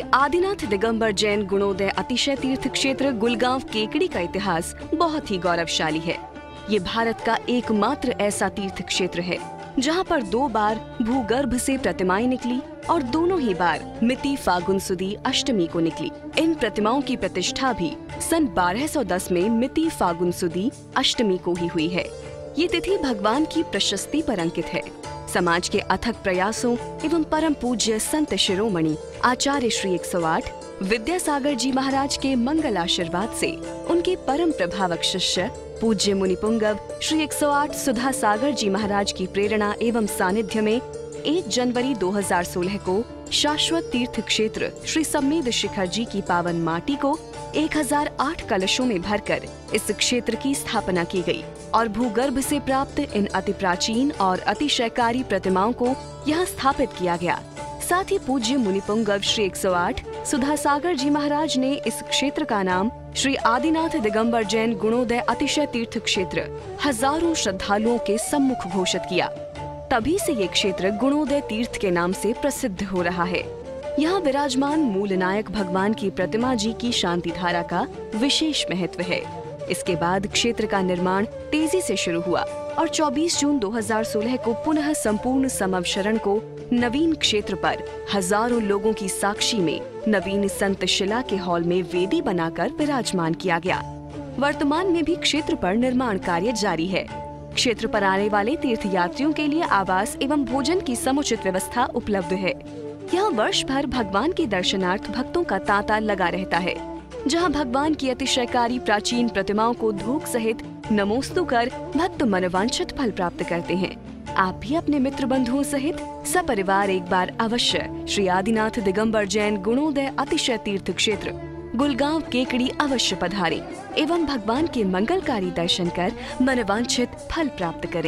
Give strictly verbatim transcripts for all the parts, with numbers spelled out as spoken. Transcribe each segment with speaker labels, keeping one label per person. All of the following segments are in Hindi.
Speaker 1: आदिनाथ दिगंबर जैन गुणोदय अतिशय तीर्थ क्षेत्र गुलगांव केकड़ी का इतिहास बहुत ही गौरवशाली है। ये भारत का एकमात्र ऐसा तीर्थ क्षेत्र है जहाँ पर दो बार भूगर्भ से प्रतिमाएं निकली और दोनों ही बार मिति फागुन सुदी अष्टमी को निकली। इन प्रतिमाओं की प्रतिष्ठा भी सन बारह सौ दस में मिति फागुन सुदी अष्टमी को ही हुई है। ये तिथि भगवान की प्रशस्ति पर अंकित है। समाज के अथक प्रयासों एवं परम पूज्य संत शिरोमणि आचार्य श्री एक सौ आठ विद्यासागर जी महाराज के मंगल आशीर्वाद से उनके परम प्रभावक शिष्य पूज्य मुनि पुंगव श्री एक सौ आठ सुधा सागर जी महाराज की प्रेरणा एवं सानिध्य में एक जनवरी दो हज़ार सोलह को शाश्वत तीर्थ क्षेत्र श्री सम्मेद शिखर जी की पावन माटी को एक हज़ार आठ कलशों में भरकर इस क्षेत्र की स्थापना की गई और भूगर्भ से प्राप्त इन अति प्राचीन और अतिशयकारी प्रतिमाओं को यहाँ स्थापित किया गया। साथ ही पूज्य मुनि पुंगव श्री एक सौ आठ सुधा सागर जी महाराज ने इस क्षेत्र का नाम श्री आदिनाथ दिगंबर जैन गुणोदय अतिशय तीर्थ क्षेत्र हजारों श्रद्धालुओं के सम्मुख घोषित किया। तभी से ये क्षेत्र गुणोदय तीर्थ के नाम से प्रसिद्ध हो रहा है। यहाँ विराजमान मूल नायक भगवान की प्रतिमा जी की शांति धारा का विशेष महत्व है। इसके बाद क्षेत्र का निर्माण तेजी से शुरू हुआ और चौबीस जून दो हज़ार सोलह को पुनः संपूर्ण समवशरण को नवीन क्षेत्र पर हजारों लोगों की साक्षी में नवीन संत शिला के हॉल में वेदी बनाकर विराजमान किया गया। वर्तमान में भी क्षेत्र पर निर्माण कार्य जारी है। क्षेत्र पर आने वाले तीर्थ यात्रियों के लिए आवास एवं भोजन की समुचित व्यवस्था उपलब्ध है। यहाँ वर्ष भर भगवान के दर्शनार्थ भक्तों का तांता लगा रहता है, जहाँ भगवान की अतिशयकारी प्राचीन प्रतिमाओं को धूप सहित नमोस्तु कर भक्त मनवांछित फल प्राप्त करते हैं। आप भी अपने मित्र बंधुओं सहित सपरिवार एक बार अवश्य श्री आदिनाथ दिगंबर जैन गुणोदय अतिशय तीर्थ क्षेत्र गुलगांव केकड़ी अवश्य पधारें एवं भगवान के मंगलकारी दर्शन कर मनवांछित फल प्राप्त करें।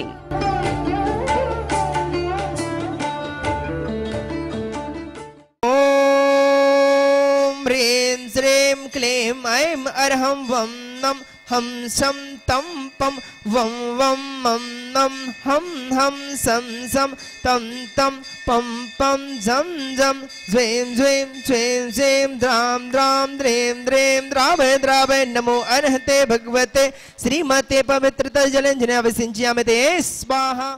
Speaker 2: ओम ह्रीं श्रीं क्लीं ऐं अर्हं वं नम हम सम तम पम वम वम मम नम हम हम सम सम तम तम पम पम झम झम ज्वें ज्वें ज्वें ज्वें द्राम द्राम द्रें द्रें द्रावय द्रावय नमो अर्हते भगवते श्रीमते पवित्रता जलंजने विसिंच्यामते स्वाहा।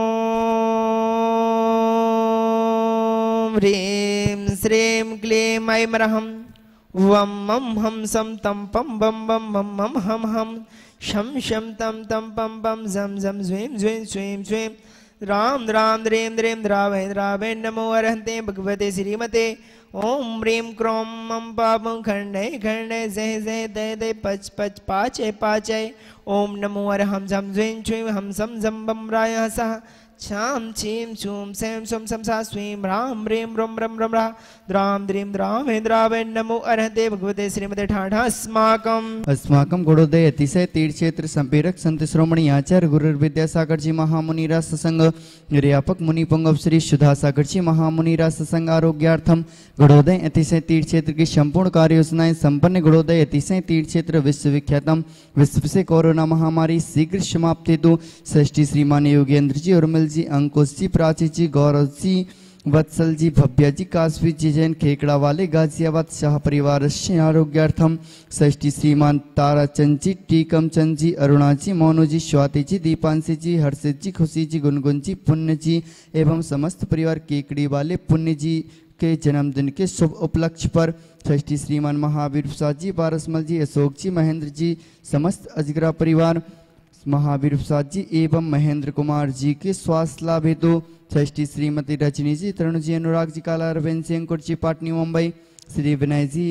Speaker 2: ओम ह्रीं श्रीं क्लीं ऐं अर्हं वम मम हम सम तम पम बम बम बम मम हम हम शम शम तम तम पम पम झम झम ज्वें ज्वें ज्वें ज्वें राम राम द्रें द्रें द्रावय द्रावय नमो अर्हते भगवते श्रीमते ओम ह्रीं क्रों मम पापं खंडय खंडय जय जय दय दय पच पच पाचय पाचय ओम नमो अर्हं झम ज्वें ज्वें हम सम झम बम राय सह छाम छीम छूम सेम सोम सम सा स्वीम राम ह्रीं रोम रम रम रा द्राम द्रीं द्रावय द्रावय नमो अर्हते भगवते श्रीमते ठाठा अस्माकम
Speaker 3: अस्माकम गुणोदय अतिशय तीर्थ क्षेत्र संपेरक संत श्रोमणी आचार्य गुरुवर विद्यासागर जी महामुनि राज सत्संग निर्यापक मुनि पुंगव श्री सुधा सागर जी महामुनि राज सत्संग आरोग्यार्थम गुणोदय अतिशय तीर्थ क्षेत्र की संपूर्ण कार्य योजनाएं संपन्न। गुणोदय अतिशय तीर्थ क्षेत्र विश्वविख्यातम विश्व से कोरोना महामारी शीघ्र समाप्त हेतु षष्ठी श्रीमान योगेंद्र जी उर्मिल जी अंकुश जी प्राची जी गौरव जी वत्सल जी भव्या जी काशवी जी जैन खेकड़ा वाले गाजियाबाद शाह परिवार से आरोग्यार्थम षष्ठी श्रीमान ताराचंद जी टीकम चंद जी अरुणा जी मोनू जी स्वाति जी दीपांशी जी हर्षित जी खुशी जी गुनगुन जी पुण्य जी एवं समस्त परिवार केकड़ी वाले पुण्य जी के जन्मदिन के शुभ उपलक्ष्य पर षष्ठी श्रीमान महावीर प्रसाद जी पारसमल जी अशोक जी महेंद्र जी समस्त अजगरा परिवार महावीर प्रसाद जी एवं महेंद्र कुमार जी के स्वास्थ्य लाभ हेतु षष्ठी श्रीमती रजनी जी तरुण जी अनुराग जी काला अरविंद जी अंकुर जी पाटनी मुंबई श्री विनय जी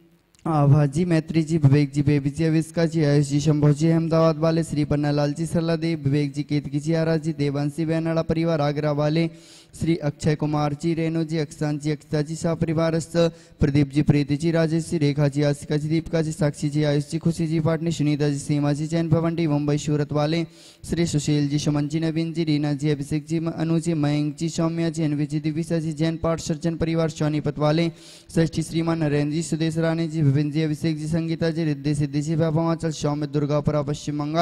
Speaker 3: आभा जी मैत्री जी विवेक जी बेबी जी अविष्का जी आयुष जी शंभो जी अहमदाबाद वाले श्री पन्नालाल जी सरला देव विवेक जी केतकी जी आरा जी देवांशी बैनाड़ा परिवार आगरा वाले श्री अक्षय कुमार जी रेणु जी अक्षांत जी अक्षता जी शाह परिवारस्थ प्रदीप जी प्रीति जी राजेश जी रेखा जी आशिका जी दीपिका जी साक्षी जी आयुष जी खुशी जी पाटनी सुनीता जी सीमा जी जैन भवंडी मुंबई सूरत वाले श्री सुशील जी सुमन जी नवीन जी रीना जी अभिषेक जी अनु जी मयंक जी सौम्या जी अनवी जी दिविशा जी जैन पाठ सर्जन परिवार सोनीपत वाले षष्ठी श्रीमान नरेंद्र जी सुदेश रानी जी विभिन्न जी अभिषेक जी संगीता जी रिद्धि सिद्धि जी भवाचल सौम्य दुर्गापुरा पश्चिम बंगाल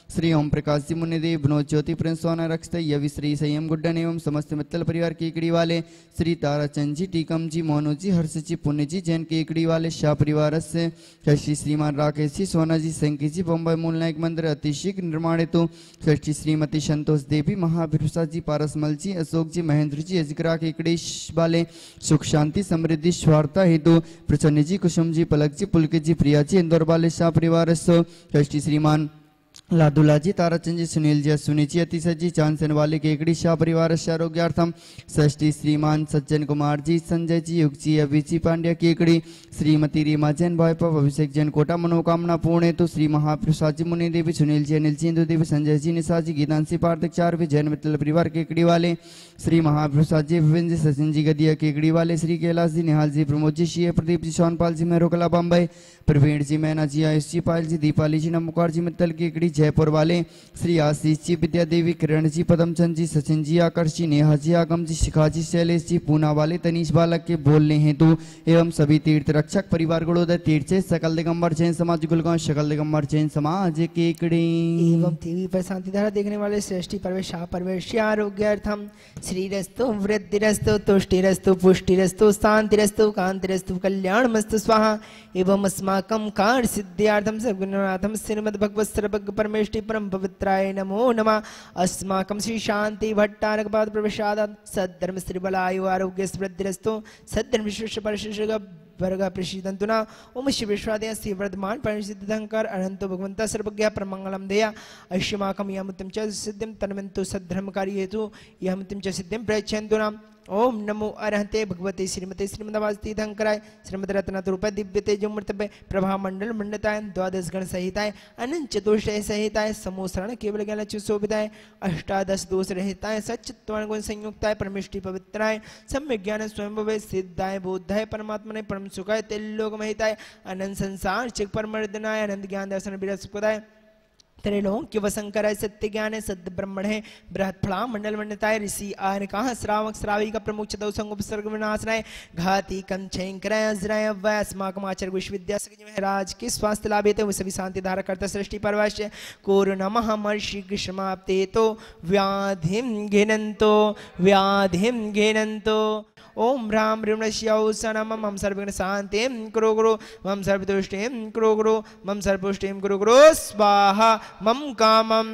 Speaker 3: श्री ओम प्रकाश जी मुनिदेव विनोद ज्योति प्रिंस सोना रक्षित यवि श्री संयम गुड्डन एवं समस्त मित्तल परिवार केकड़ी वाले श्री ताराचंद जी टीकम जी मोनू जी हर्ष जी पुण्य जी जैन केकड़ी वाले शाह परिवार से श्री श्रीमान राकेश जी सोना जी संकी जी बम्बई मूल नायक मंदिर अतिशीघ्र निर्माण हेतु श्री श्रीमती संतोष देवी महावीर प्रसाद जी पारसमल जी अशोक जी महेंद्र जी अजगरा केकड़ी वाले सुख शांति समृद्धि स्वार्था हेतु प्रसन्न जी कुसुम जी पलक जी पुलकित जी प्रिया जी इंदौर वाले शाह परिवार श्री श्रीमान लादुला जी ताराचंद जी सुनील जी अश्विनी जी अतिशय जी चांदसन वाले केकड़ी शाह परिवार से आरोग्यार्थम षष्ठी श्रीमान सज्जन कुमार जी संजय जी युग जी अभिजी पांड्या केकड़ी श्रीमती रीमा जैन भाई अभिषेक जैन कोटा मनोकामना पूर्ण हेतु श्री महाप्रसाद जी मुनि देवी सुनील जी अनिल जी इंदु देवी संजय जी निशा जी गीतांशी पार्थिक चार भी जैन मित्तल परिवार केकड़ी वाले श्री महाप्रसाद जी विपिन जी सचिन जी गदिया केकड़ी वाले श्री कैलाश जी निहाल जी प्रमोद जी श्री प्रदीप जी सोनपाल जी मेहरोकला बम्बई प्रवीण जी मैना जी आयुष जी पायल जी दीपाली जी नमकार जी मित्तल केकड़ी जयपुर वाले श्री आशीष जी विद्या देवी किरण जी पदमचंद जी सचिन जी आकर्ष जी नेहा जी आगम जी शिखा जी शैलेश जी पूना वाले तनीश बालक के बोलने हेतु एवं सभी तीर्थ रक्षक परिवार गुणोदय तीर्थ से सकल दिगंबर जैन समाज गुलगांव सकल दिगंबर जैन समाज केकड़ी
Speaker 2: एवं टीवी पर शांति धारा देखने वाले श्रेष्ठी परवेश शाह परवेश आरोग्यार्थम श्रीरस्तु वृद्धिरस्तु तुष्टिरस्तु पुष्टिरस्तु शांतिरस्तु कांतिरस्तु कल्याणमस्तु स्वाहा एवं अस्माकं कार्य सिद्ध्यार्थम सर्वगुणनाथम श्रीमद् भगवत सर्वज्ञ परमेष्टि परम पवित्राय नमो नमः अस्माकं श्री शांति भट्टारक पाद प्रवेशाद सद्धर्म श्री बलायु आरोग्य वृद्धिरस्तु सद्धर्म विश्व परिशिष्ट वर्ग प्रसिद्धंतुना ओम शिव विश्वादय श्री वर्धमान परिसिद्धंकर अनंतो भगवंता सर्वज्ञ परमंगलम देया अश्यमाकं यमुतिं च सिद्धिं तन्मन्तु सद्धर्मकारी हेतु यमुतिं च सिद्धिं प्रयच्छन्तुना ओम नमो अरहते भगवते श्रीमते श्रीमदावास्ती धंकराय श्रीमद रत्नात रूप दिव्य तेजोमृतपे प्रभा मंडल मंडताय द्वादश गण सहिताय अनंत चतुष्टय सहिताय समोसरण केवल ज्ञान चुशोभिताय अष्टादश दोष रहिताय सच्चित्वान गुण संयुक्ताय परमेष्टि पवित्राय सम्यक ज्ञान स्वयं भवे सिद्धाय बोधाय परमात्मने परम सुखाय तेल्लोक महिताय अनंत संसार चिक परमर्दनाय अनंत ज्ञान दर्शन विरसपदाय त्रैलोक्य वसंकर सत्य ज्ञान है सद्य ब्रह्मण है बृहत फला मंडल मंडताय ऋषि आर कहा श्रावक श्रावी का प्रमुख चतौ संग विनाशनाय घाती कंचराय अजराय अव्वय अस्माकम आचार्य विश्वविद्यालय महाराज के स्वास्थ्य लाभ हेतु सभी शांति धारा करता सृष्टि परवाश्य कोरोना महामर्षि ग्रीष्माप्ते तो व्याधिम घिनंतो व्याधिम घिनंतो ओम राम ऋणश्यौसनम मम सर्वगुण शांतिं कुरु गुरु मम सर्वदुष्टिं कुरु गुरु मम सर्वपुष्टिं कुरु गुरु स्वाहा मम कामं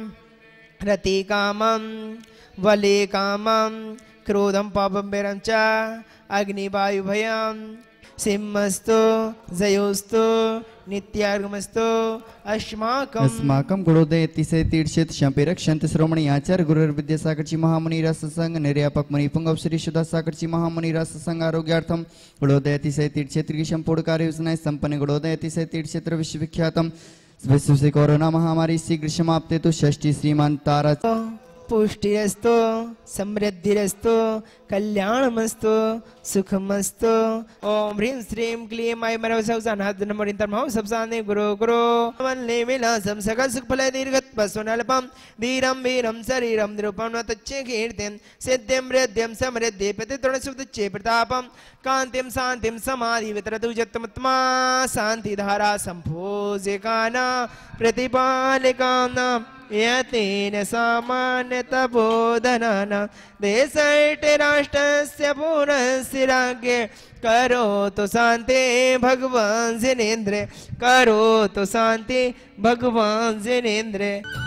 Speaker 2: रति कामं वले कामं क्रोधं पापं वैरं च अग्निवायुभयं सिंहस्तु जयोस्तु नित्यार्गमस्तु अस्माकं
Speaker 3: अस्माकं गुणोदय अतिशय तीर्थ शंपेरक संत श्रोमणी आचार्य गुरुवर विद्यासागर जी महामुनि राज सत्संग निर्यापक मुनि पुंगव श्री शुद्धा सागर जी महामुनि राज सत्संग आरोग्यार्थम गुणोदय अतिशय तीर्थ क्षेत्र की संपूर्ण कार्य योजनाएं संपन्न गुणोदय अतिशय तीर्थ क्षेत्र विश्वविख्यातम विश्व से कोरोना महामारी शीघ्र समाप्त तो षष्ठी श्रीमान तारा
Speaker 2: पुष्टिरस्तु समृद्धिरस्तु कल्याणमस्तु सुखमस्तु ओम ह्रीं श्रीं क्लीं ऐं मरवसौसानादनमरिन्तर्मौ सबसाने गुरु गुरु वल्ले विलासं सकल सुखफल दीर्घत्पस्वनल्पं धीरं वीरं शरीरं निरूपं न तच्चे कीर्तिं सिद्धिं वृद्धिं समृद्धि प्रतितृणसुतच्चे प्रतापं कान्तिं शान्तिं समाधि वितरतु जत्तमत्मा शान्तिधारा सम्भोजिकाना प्रतिपालिकाना यतेन सामान्यतः बोधनानां देशैटे राष्ट्रस्य पूर्णस्य राज्ञे करोतु शान्ति भगवान् जिनेन्द्रे करोतु शान्ति भगवान् जिनेन्द्रे।